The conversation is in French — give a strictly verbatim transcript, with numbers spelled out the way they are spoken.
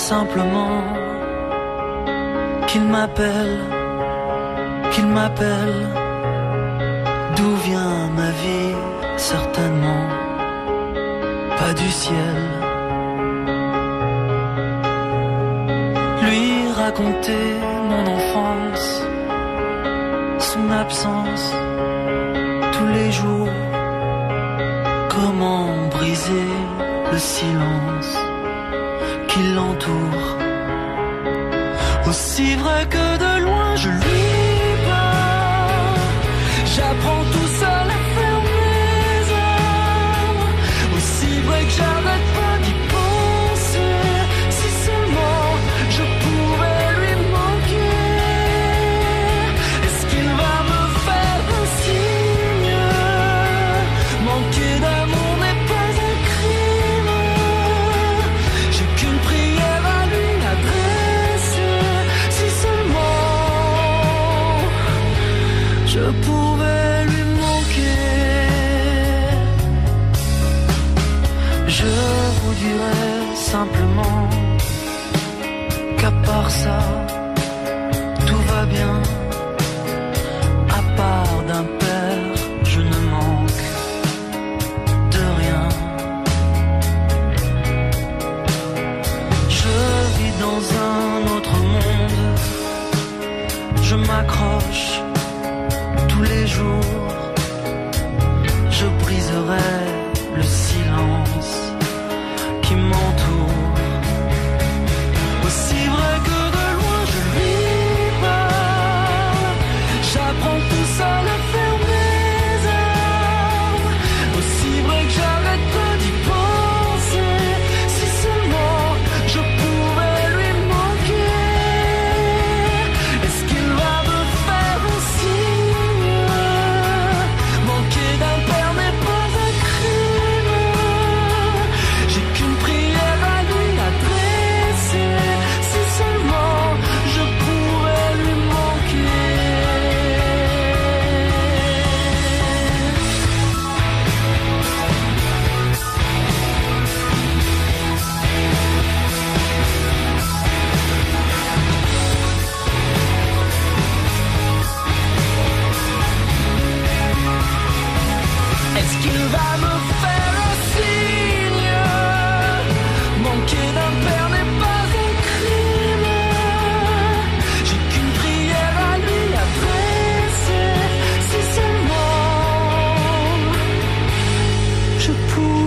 simplement qu'il m'appelle, qu'il m'appelle. D'où vient ma vie? Certainement pas du ciel. Lui raconter mon enfance, son absence tous les jours. Comment briser le silence qui l'entoure? Aussi vrai que de loin je lui parle, j'apprends tout seul à fermer mes armes. Aussi vrai que j'arrête pas d'y penser, si seulement je pouvais lui manquer. Est-ce qu'il va me faire un signe? Manquer d'amour n'est pas un crime. J'ai qu'une prière à lui adresser, si seulement je pouvais lui manquer. Je vous dirais simplement qu'à part ça, tout va bien. À part d'un père, je ne manque de rien. Je vis dans un autre monde, je m'accroche tous les jours. Je briserai le silence qui m'entoure. Aussi vrai que de loin je lui parle, j'apprends tout seul à fermer mes armes. Aussi vrai que j'arrête pas d'y penser, si seulement je pouvais lui manquer. Est-ce qu'il va me faire un signe? Manquer d'un père n'est pas un crime. J'ai qu'une prière à lui adresser, si seulement je pouvais lui manquer. Est-ce qu'il va me faire un signe? Manquer d'un père n'est pas un crime. J'ai qu'une prière à lui adresser, si seulement je pouvais